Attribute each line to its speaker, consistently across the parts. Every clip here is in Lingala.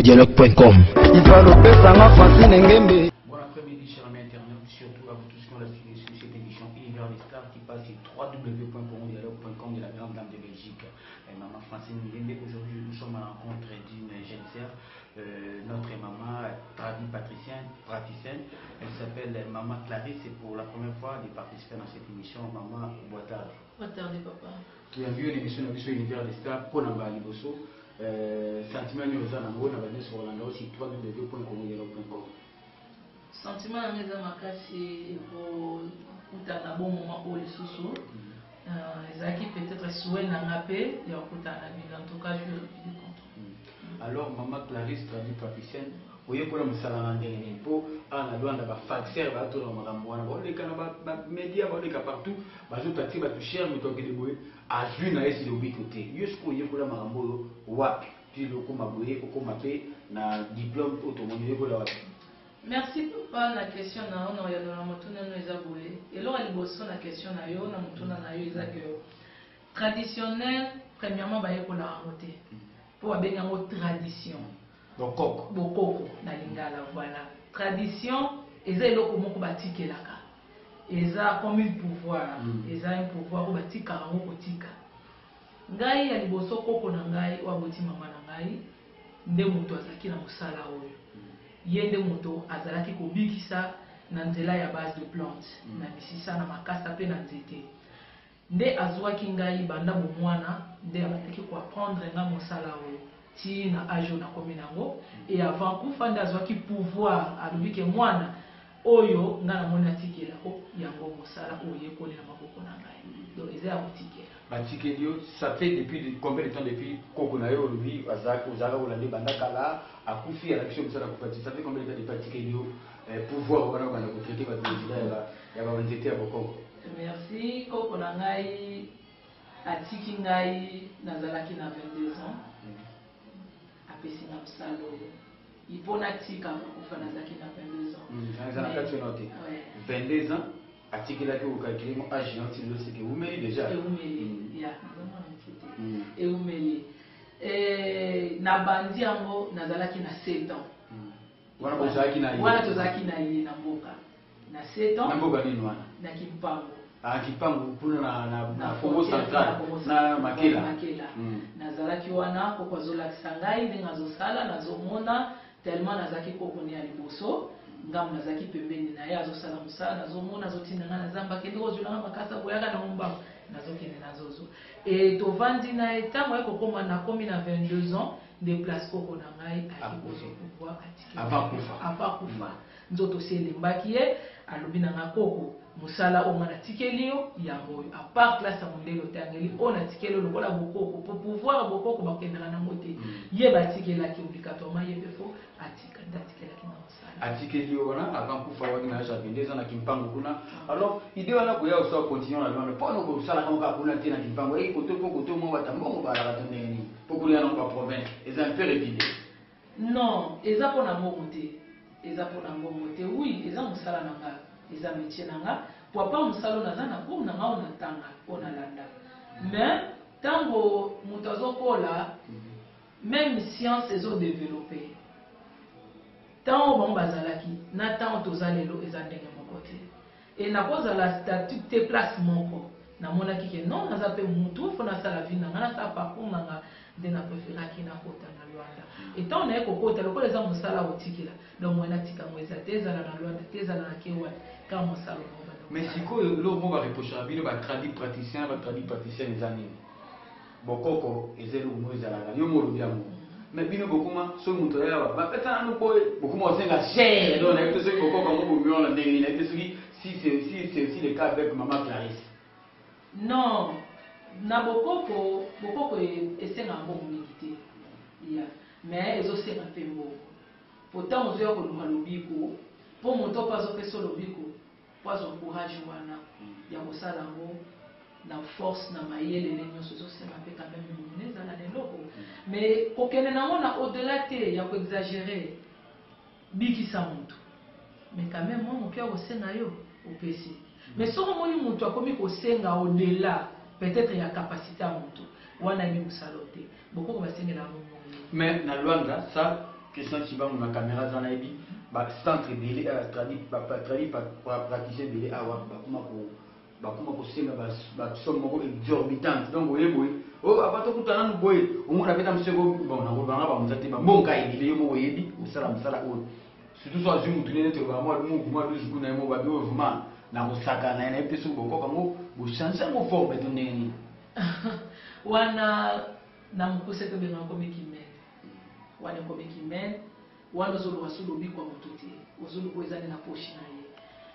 Speaker 1: dialogue.com.
Speaker 2: Bon après-midi, chers amis internautes, surtout à vous tous qui ont la suivi sur cette édition Univers des Stars qui passe sur www.dialogue.com de la grande dame de Belgique. Maman Francine Ngembe, aujourd'hui nous sommes à la rencontre d'une jeune sœur, notre maman praticienne. Elle s'appelle Maman Clarisse. C'est pour la première fois de participer dans cette émission. Maman Boitard.
Speaker 3: Boitard de papa. Qui
Speaker 2: a vu l'émission de Univers des Stars pour Nambali Bosso. Sentiment nous a n'abonné sur Orlando aussi www.dialogue.com.
Speaker 3: Sentiment à mes amakasi pour un bon moment pour les sous-sous. Ezaki peut-être souhait n'angapé et en tout cas je suis content.
Speaker 2: Alors maman Clarisse traduit praticienne oye pour me salana ndenge po ana lwanda ba faxer ba to na makambo wana ba leka na ba media ba leka partout ba zo tati ba toucher mu to kede boye a vu na esi de bi côté yesko oye pour la makambo wapi tu le ko maboye ko mape na diplôme automobile ko la wapi.
Speaker 3: Merci papa la question na on ya na motuna no ezabole et là liboso la question na yo na motuna na yo ezake traditionnel premièrement ba yeko la ramoter pour abenga mo tradition bokoko na lingala voilà tradition eza eloko moko batikelaka eza comme un pouvoir eza un pouvoir ko batika rango kotika ngai ya liboso koko na ngai wa boti mama na ngai nde moto azaki na mosala oyo yende moto azalaki kobikisa na nzela ya base de plante na misisa na makasa pe na nzete nde azwaki ngai banda bomwana nde abataki ko apprendre nga mosala oyo ti na ajo na komi nango et avant kufa nde azwaki pouvoir alobi ke mwana oyo nga na moni atikelako yango mosala oyo yekoli na maboko na ngai donc eza ya kotikela
Speaker 2: batikeli yo ça fait depuis combien de temps depuis koko na yo olobi ozalaka olandi banda kala akufi alakisi mosala kopati ça fait combien de temps depuis atikeli yo pouvoir wana okanda kotraite bato ya banzete ya bokoko.
Speaker 3: Merci. Koko na ngai atiki ngai nazalaki na 22 ans apesi na mosala oyo ipona tika kufa nazalaki na 22 ans
Speaker 2: ezala kati yo note 22 ans atikelaki okakili mo age yanti lo seke umeli déjà
Speaker 3: eumeli ya eumeli na bandi yango nazalaki na 7 ans
Speaker 2: wana bozalaki na
Speaker 3: wana tozalaki na ye na mboka na 7 ans
Speaker 2: na mboka nini wana
Speaker 3: na Kimpango
Speaker 2: Kimpango kuna na Congo Central na Makela
Speaker 3: nazalaki wana koko azolakisa ngai ndenge azosala nazomona tellement nazalaki koko ni ya liboso ngamu nazalaki pembeni na ye azosala mosala nazomona azotinda ngai na zamba kende kozwela nga makasa boyaka na mombango nazokende nazozo et tovandi na ye ntango ye kokoma nakomi na 22 ans de place koko na ngai akipouvoir avant kufa nzoto si elembaki ye alobi na nga koko musala o ngana tikeli yo yango a part classe mondelo tangeli ona tikeli lokola bokoko pour pouvoir bokoko bakendana na mote ye batikela ki obligatoire ye befo atika ndatikela ki na musala
Speaker 2: atikeli yo wana avant kufa wani na ja 22 ans na Kimpango kuna alors idée wana ko ya so continuer na lwana pour ko sala kama kuna tena Kimpango e koto mo batambo ba la tendeni pour kulia na province et un peu révidé
Speaker 3: non eza pona mote eza pona mote oui eza musala na nga eza métier nanga papa musalo naza na boum nanga ona tanga ona landa mais tango mutazo kola même science ezo développer tango bon bazalaki na tango tozalelo eza ndenge moko te et na koza la statut te place moko na mona kike non naza pe mutu fo na sala vie nanga na sa parcours nanga de na préféraki na kota na Luanda et tant na ekokota lokola eza musala otikila donc mwana tika mweza teza na Luanda teza na kewa quand musala
Speaker 2: mais siko lo mo ba reprocher bino ba traduit praticien les années bokoko ezelo mo ezala yo mo lobia mo mais bino bokuma so muto ya ba peta no boy bokuma osenga cher donc na to so bokoko mo bomio na ndenge na to si c'est aussi le cas avec maman Clarisse.
Speaker 3: Non na bokoko esenga ngo mingi ya mais ezosenga pe mbo pourtant ozoya koluma lobiko po moto pazo peso lobiko pozo courage wana ya kosala ngo na force na mayele le nyonso ezosenga pe quand même mineza na leloko mais kokene nango na au-delà te ya koexagérer bikisa moto mais quand même mo pia kosenga yo opesi mais soko moni moto akomi kosenga au-delà peut-être il y a capacité à monter. On a mis au salon. Beaucoup va signer la
Speaker 2: mais na Luanda ça Christian Chibang na caméra zana ebi ba centre belé traduit par praticien belé awa ba kuma ko senga ba somme moko exorbitante donc boye oh abato kutana no boye omona beta msego bon na banga ba mzate ba monka ebile yo mo yebi usala msala o surtout so azumu tunene te ba moi mo 12 kuna mo ba bio vraiment na kosaka na ene peso boko kango bo changer mo forme to ndeni
Speaker 3: wana na mukuse to benga ko mikime wana ko mikime wana zolo wasulu bikwa mututi ozulu ko ezane na poshi na ye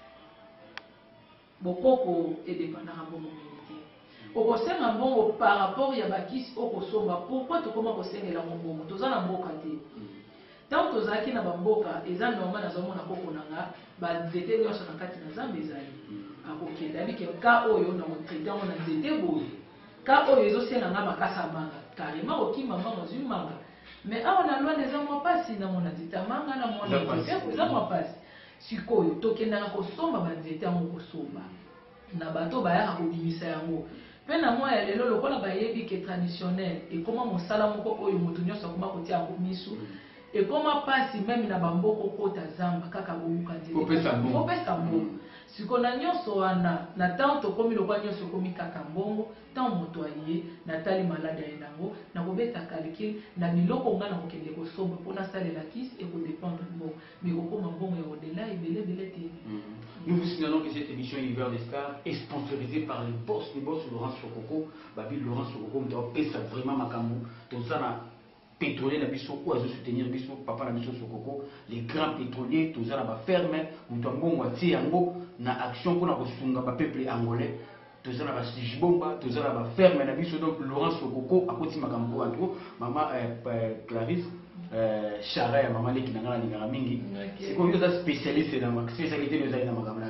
Speaker 3: bokoko edependant bongo minute okosenga mbongo par rapport ya bakisi okosomba pourquoi tokoma kosengela mbongo tozana mboka te tant tozalaki na bamboka eza normal nazomona koko nanga banzete nyonso na kati na zambe ezali akokende abike ka oyo na motraite yango na nzete boye ka oyo ezosenga makasa manga karima okima manga ozwi manga mais awa na loi eza mwa pasi na mona nzete manga na mona nzete eza mwa pasi sikoyo tokendaka kosomba banzete yango kosomba na bato bayaka kobimisa yango mpe na mwa ya lelo lokola bayebi ke traditionnel ekoma mosala moko oyo moto nyonso akoma kotia yango miso ekoma pasi meme na bamboko kota zamba kaka boluka nzete kopesa mbongo siko na nyonso wana na ntango tokomi lokwa nyonso ekomi kaka mbongo ntango moto aye natali maladi aye nango nakobeta calcul na biloko nga na kokende kosomba mpo nasalela kisi ekodépendre mbongo mais kokoma mbongo ya odela ebelebele te.
Speaker 2: Nous vous signalons que cette émission Hiver des Stars est sponsorisée par le boss Laurent Sokoko. Babi Laurent Sokoko, ça vraiment makambo. Tout ça na pétrolier na biso ou à soutenir biso papa na biso Sokoko. Les grands pétroliers, tout ça na ba ferme, ou to mbongo ati yango na action pour na kosunga ba peuple angolais. Tout ça na ba sijibomba, tout ça na ba ferme na biso donc Laurent Sokoko akoti makambo antro mama Clarisse Chara ya mama leki nangana lingara mingi c'est comme ça spécialiste dans ma spécialité de zaina makamana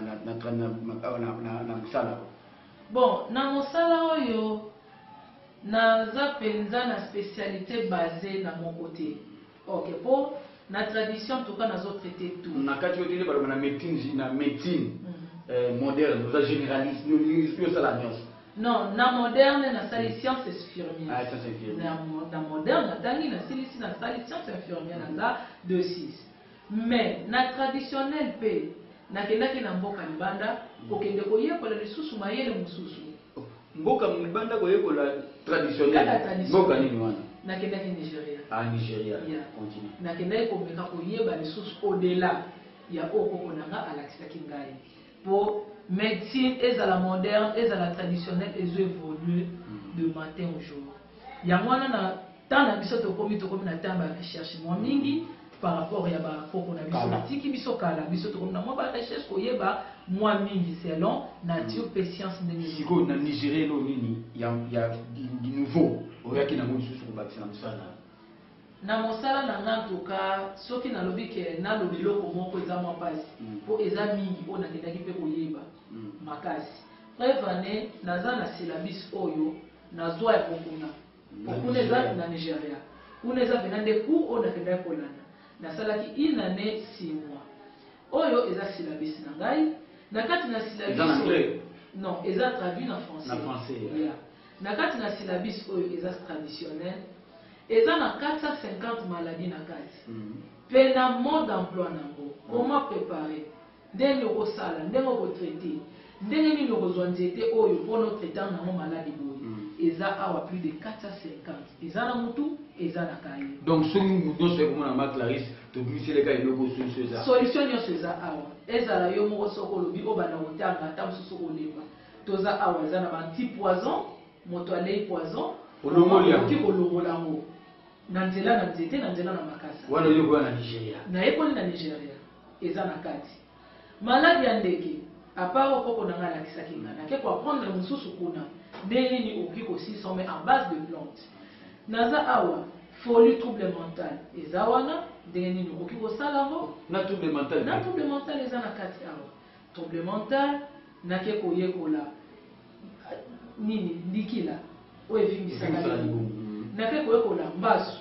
Speaker 2: na musala
Speaker 3: bon na musala oyo naza penza na spécialité basée na mon côté OK pour na tradition tout cas nazo traiter tout
Speaker 2: na kati yo tele ba na médecine moderne za généraliste nous ça la nuance.
Speaker 3: Non, na moderne na sali science infirmière.
Speaker 2: Ah, ça c'est infirmière.
Speaker 3: Na moderne na tangi na sili na sali science infirmière na 2-6. Mais na traditionnel pe na kendaki na mboka libanda kokende koyekola lisusu mayele mususu.
Speaker 2: Mboka libanda koyekola traditionnel. Mboka nini wana?
Speaker 3: Na kendaki Nigeria.
Speaker 2: Ah Nigeria.
Speaker 3: Yeah.
Speaker 2: Continue.
Speaker 3: Na kendaki komeka koyeba lisusu au-delà ya okoko nanga alakisaki ngai. Pour médecine et à la moderne et à la traditionnelle ils évoluent de matin au jour. Yamwana na tant na biso to komi na tamba recherche moi mingi par rapport ya ba koko na biso tiki biso kala biso to komi na moi ba recherche ko yeba moi mingi selon nature et science de
Speaker 2: Nigeria. Siko na Nigeria lo nini ya du nouveau oyaki na mosu ko bakisa msala.
Speaker 3: Na mosala na ngantuka soki na lobi ke na lo biloko moko eza mwa pasi po eza mingi po na kendaki pe koyeba makasi preuve ane naza na syllabus oyo nazwa ya kokuna kokuna eza na Nigeria kuna eza pena nde cours oyo nakendaki kolanda nasalaki une année 6 mois oyo eza syllabus na ngai na kati na syllabus non eza traduit na français yeah. Na kati na syllabus oyo eza traditionnel eza na 450 maladies na kati pe na mode d'emploi nango comment préparer ndenge okosala ndenge okotraiter ndenge nini okozwa nzete oyo mpona otraitant nango maladi boye eza awa plus de 450 eza na mutu eza na kaye
Speaker 2: donc soki mutu nyonso ekomona ma Clarisse tobiseleka eloko
Speaker 3: solution nyonso eza awa ezala yo moko soko olobi obanda kotanga ata mosusu kolemba toza awa eza na banti poison moto alei poison oki kolongola yango na nzela na nzete na nzela na makasa
Speaker 2: wana yokoya na Nigeria
Speaker 3: nayekoli na Nigeria eza na kati maladi ya ndeke apart okoko nanga alakisaki nga nake koapprendre mosusu kuna ndenge nini okoki kosisa mais en base de plante naza awa folie trouble mental eza wana ndenge nini okoki kosala yango
Speaker 2: na trouble mental
Speaker 3: eza na kati awa trouble mental nake koyekola nini ndikila oyo evimbisaka nake koyekola mbasu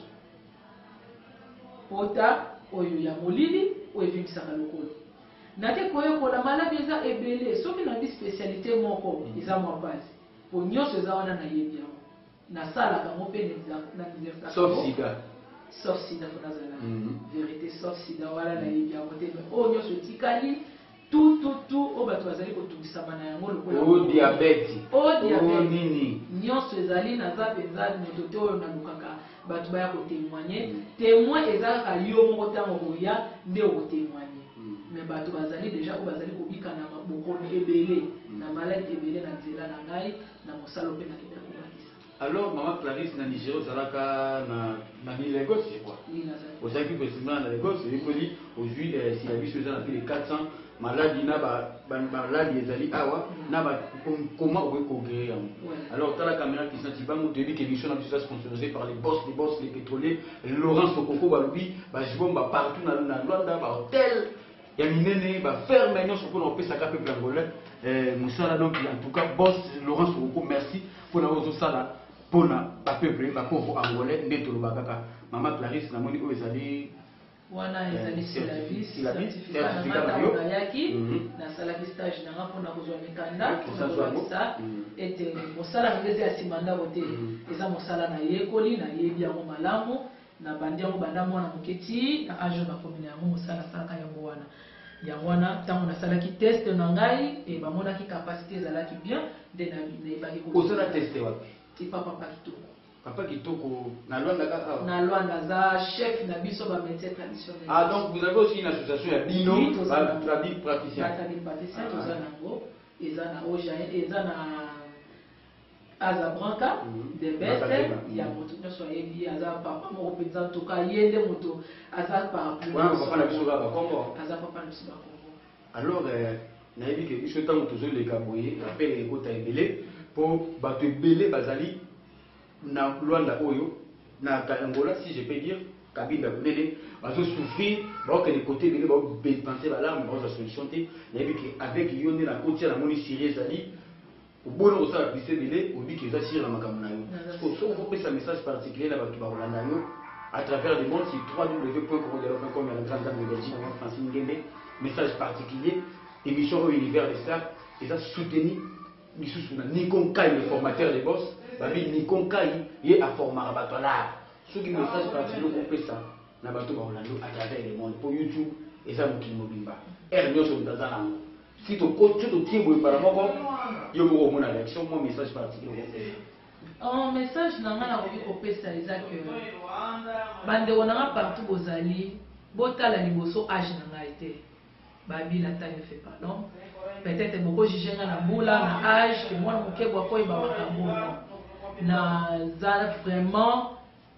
Speaker 3: pota oyo ya molili oyo evimbisaka lokolo nake koyekola maladi eza ebele soki na bi spécialité moko eza mwa base po nyonso eza wana nayebi yango nasalaka yango mpe na
Speaker 2: sauf sika
Speaker 3: sauf sida fonazala vérité sauf sida wala na yebi ya côté mais o nyo so tikali tout o bato bazali ko tungisa bana yango lokola
Speaker 2: o diabète
Speaker 3: nini nyonso ezali na za penza moto te oyo na lukaka bato baya ko témoigner témoin ezaka yo moko tango boya nde o témoigner mais bato bazali déjà ko bazali ko bika na maboko ebele na maladi ebele na nzela na ngai na mosalo pe na kenda ko bakisa.
Speaker 2: Alors maman Clarisse na Nigeria zalaka na Lagos je crois. Aux amis précisément na Lagos et il dit aujourd'hui si la vie se dans plus de 400 maladies na maladies ezali awa na ba comment on peut guérir. Alors dans la caméra qui s'en tiba nous début émission na bisa sponsorisée par les boss les pétroliers Laurence Okoko balobi ba jibomba partout na Luanda ba hôtel ya minene ba ferme nyonso pour on peut ça peuple angolais Moussala donc en tout cas boss Laurence Okoko merci pour la ozo sala pour la peuple ba pauvre angolais ndeto lobaka maman Clarisse na moni o ezali
Speaker 3: wana ezali c'est la vie certificat na mata oyaki na salaki stage na ngapo na kozwa mikanda pour ça ete mosala ngezi ya simanda bote eza mosala na yekoli na yebi yango malamu na bandi yango banda mwana moketi na ajo na komina yango mosala salaka yango wana tango na salaki test na ngai e bamonaki capacité ezalaki bien nde na ebaki
Speaker 2: kosala test wapi
Speaker 3: Papa
Speaker 2: Kitoko na Luanda kaka
Speaker 3: na Luanda za chef na biso ba médecin traditionnel.
Speaker 2: Ah donc vous avez aussi une association ya bino ba tradit praticien.
Speaker 3: Ba tradit praticien toza nango eza na oja eza na Azabranca de bête ya moto nyoso yebi aza papa moko penza toka yende moto aza par
Speaker 2: voilà papa na biso ba Congo
Speaker 3: aza papa na biso ba Congo.
Speaker 2: Alors na yebi ke biso tango tozo le kaboye appel ekota ebele pour bato ebele bazali na Luanda oyo na Angola si je peux dire kabinda kunene bazo souffrir ba que les côtés bele ba penser ba larme ba solution te na yebi ke avec yone na côté na moni sérieux ali au bon au ça bise bele au dit que ça sire na makambo na yo so on peut un message particulier na bato ba Luanda yo à travers le monde sur www.com la grande dame de Belgique Francine Ngembe message particulier émission au univers des stars et ça soutenir lisusu na Nikonkai le formateur des boss babi Nikonkai ye a formé bato là ceux qui message particulier ko pesa na bato ba Orlando à travers le monde pour YouTube et ça mokili mobimba nyoso mtazana si to coach to tibo para moko yo mo mona l'élection mon message particulier
Speaker 3: un message na nga na ko pesa eza que bande wona partout bozali botala liboso âge na nga été babi la taille ne fait pas non peut-être beaucoup juger na mbula na âge que moi moke bwa ko iba makambo na za vraiment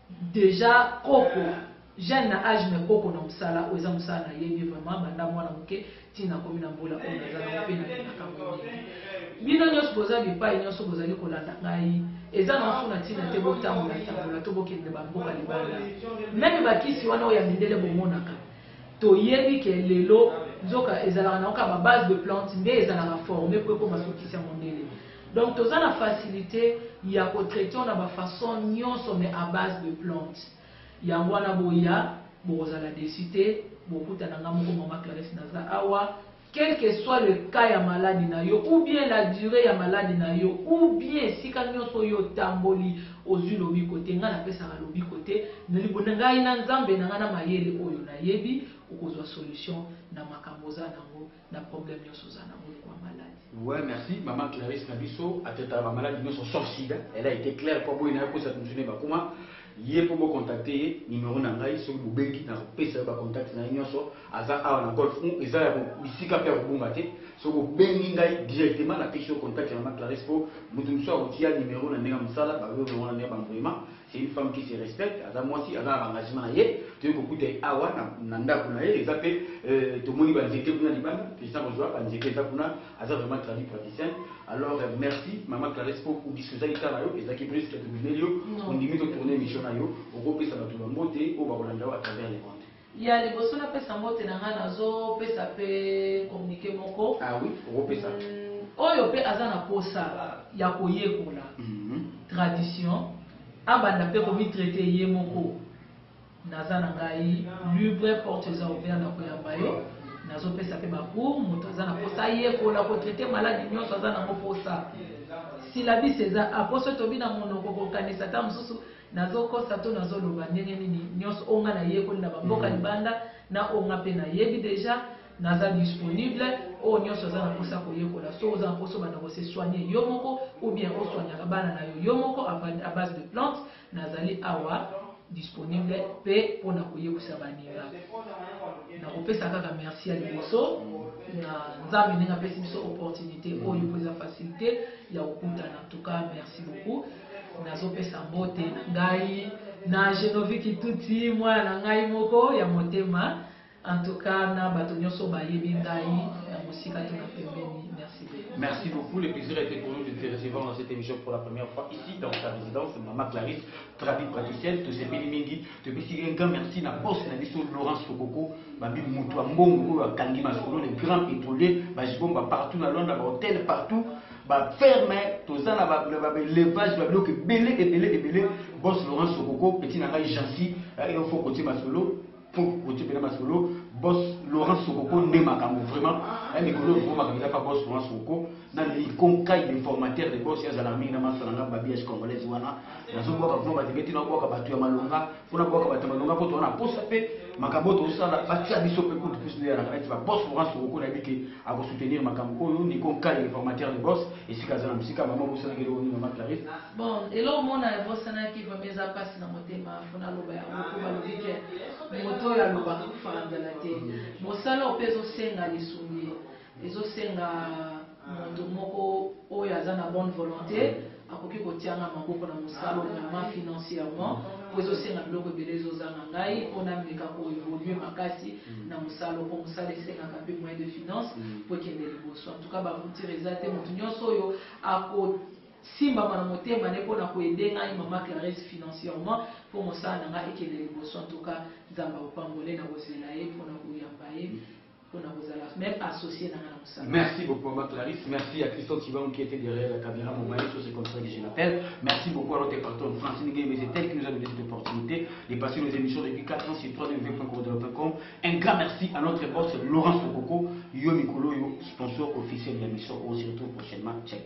Speaker 3: déjà koko jeune na âge mais koko na msala oza msala na yebi vraiment banda mwana moke tina komi na mbula on za na pe na kambo bino nyos boza bipai nyos bozali kolanda ngai eza na funa tina te botamu na tambola to bokende bamboka libala même bakisi wana oya mindele bomonaka to yebi ke lelo nzoka ezalaka na oka ba base de plante mais ezalaka formé pour ko masokisi ya mondele donc toza na facilité ya ko traiter na ba façon nyonso mais à base de plante yango wana boya bozala décité bokuta na ngamoko mama Clarisse naza awa quel que soit le cas ya maladie na yo ou bien la durée ya maladie na yo ou bien sika nyonso yo tamboli ozwi lobi côté nga na pesa ka lobi côté nelibona ngai na nzambe na nga na mayele oyo na yebi okozwa solution na makambo za nango na problème nyonso za nango kwa maladie.
Speaker 2: Ouais, merci maman Clarisse Nabiso a traité la maladie nyonso sauf sida. Elle a été claire pour boy na ko ça fonctionner ba comment yé pour me contacter numéro na ngai so bobengi na pesa ba contact na nyonso aza awa na golf eza ya bisika pe robunga te so bobengi ngai directement na pesa contact na maman Clarisse pour mutu so akotia numéro na ndenga msala ba yo vraiment na ba vraiment c'est une femme qui se respecte aza moi si aza engagement na ye to ko kuté awa na ndako na ye eza pe to moni ba nzete kuna libanda pesa kozwa ba nzete eza kuna aza vraiment traduit praticien. Alors merci maman Clarisse pour discuter avec toi et ça qui plus que tu on dit de tourner mission na yo au pesa ba tuba mbote au ba kolanda à travers les comptes.
Speaker 3: Il y a les bosso na pesa mbote na nga nazo pesa pe communiquer moko.
Speaker 2: Ah oui, au pesa.
Speaker 3: Oyo pe azana posa ya koyekola. Tradition abanda pe komi traiter ye moko. Nazana ngai libre portes ouvertes na koyamba yo. Nazo pesa pe baku moto azana posa yekola ko traiter maladie nyonso azana mo posa. Si la vie c'est ça aposo to bina monoko ko kanisa ta mususu nazokosa to nazoloba ndenge nini nyonso onga na ye ko na bamboka libanda na onga pe na yebi déjà naza disponible o nyonso za na posa ko yekola so za poso bana ko se soigner yo moko ou bien o soigner bana na yo moko à base de plantes nazali awa disponible pe pona ko yekosa banira na kopesa kaka merci à liboso na nzambe ninga pesi biso opportunité o yo poza facilité ya okutana en tout cas merci beaucoup nazopesa mbote ngai na Genoviki tuti mwana na ngai moko ya motema en tout cas na bato nyonso bayebi ngai musika tuna pembeni.
Speaker 2: Merci beaucoup, le plaisir a été pour nous de te recevoir dans cette émission pour la première fois ici dans ta résidence, Maman Clarisse, thérapie praticienne, te sepeli mingi, te pesi un grand merci na boss na biso Laurence Sokoko, babi mutu mbongo ya kangi masolo, les grands pétroliers, ba jibomba partout na Londres, ba hôtel partout. Ba ferme toza na ba élevage ba bloc belé boss Laurence Sokoko petit na ngai Jansi il faut côté masolo pour côté bena masolo boss Laurence Sokoko ne makambo vraiment un écolo pour makambo pas boss Laurence Sokoko na li konkai des formateurs de boss ya zalarmi na masala ba biage congolaise wana nazo boka pour ba tibeti na boka batu ya malonga funa boka batu malonga poto na posa pe makambo to sala bati abiso pe coup de plus de la ngati ba boss Laurence Sokoko na biki a ko soutenir makambo oyo ni konkai des formateurs de boss et si kazana musika maman bossa na ngelo ni Maman Clarisse
Speaker 3: bon et là mona bossa na ki va meza passe na motema funa loba ya ko ba lobike moto ya loba ko fanda la te mosala opezo senga lisumbi ezo senga moto moko oyo aza na bonne volonté akoki kotianga maboko na mosala vraiment financièrement po ezo senga biloko ebele ezozanga ngai mpona meka koévolue makasi na mosala po mosala esengaka mpe moyen de finance po ekende liboso en tout cas bavutire eza te moto nyonso oyo akosimbama na motema ne mpona koede ngai Maman Clarisse financièrement po mosala na ngai ekende liboso en tout cas nzambe akopambole na kozela ye mpona koyamba ye. Même associé dans la moussa.
Speaker 2: Merci beaucoup Maman Clarisse, merci à Christophe Thibon qui était derrière la caméra, mon mari, c'est comme ça que je l'appelle. Merci beaucoup à notre patron Francine Gueye, c'est elle qui nous a donné cette opportunité de passer nos émissions depuis 4 ans sur www.corodelo.com. Un grand merci à notre boss Laurence Sokoko, Yo Mikolo, sponsor officiel de l'émission. On se retrouve prochainement. Check.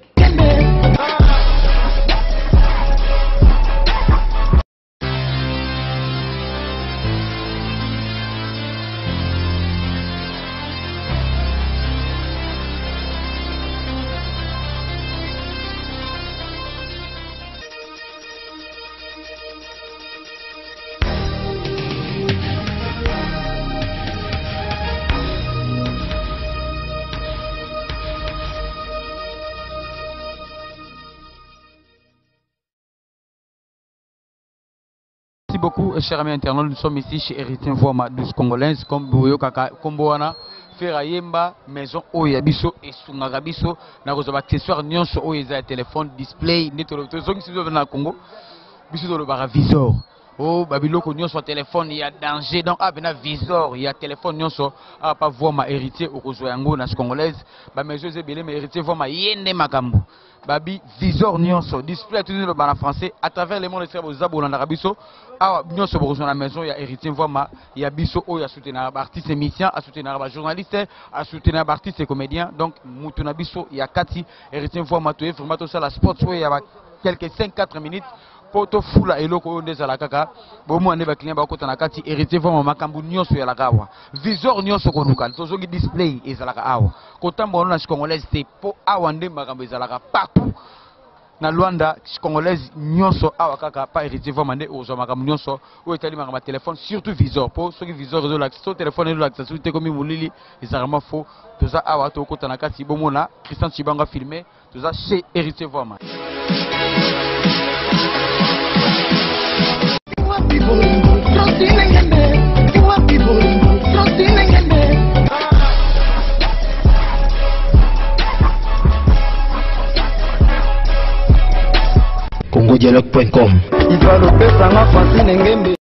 Speaker 2: Merci beaucoup, chers amis internautes. Nous sommes ici chez Héritier Voix douce congolaise, comme Boyo Kaka, Komboana, Ferayemba, Maison Oyabiso et Sungagabiso, Narozoba, accessoires, Nyonso, Oyeza, téléphone, display, Netoloto, si vous venez à Congo, Biso de Bara Visor. Oh, Babiloko, Nyonso, téléphone, il y a danger. Donc, ah, ben, visor, il y a téléphone, Nyonso, ah, pas voir ma héritier au Rozoyango, Nas congolaise, bah, mes yeux ébélés, mais héritier, voir ma yende makambo. Babi, visor, Nyonso, display, tout le monde en français, à travers les mondes de Sebo, Zabo, en Arabiso. Ah, Nyonso, à la maison, il y a héritier, voir ma, il y a Biso, il y a soutenir artiste et musicien, à soutenir journaliste, à soutenir artiste et comédien. Donc, Moutuna Biso, il y a Kati, héritier, voir ma, tout vraiment tout ça, la sport, il y a quelques 5-4 minutes. Poto fula eloko ondeza la kaka bomo ane ba client ba kota na kati héritier vraiment makambu nyonso ya la kawa visor nyonso ko luka tozongi display ezalaka awa kotambo na congolaise te po awa nde makambu ezalaka partout na Luanda congolaise nyonso awa kaka pa héritier vraiment nde ozo makambu nyonso o etali makambu téléphone surtout visor po soki visor rezo la so téléphone rezo la so te komi mulili ezalama faux toza awa to kota na kati bomo na Christian Chibanga filmé toza chez héritier vraiment.
Speaker 1: CongoDialogue.com.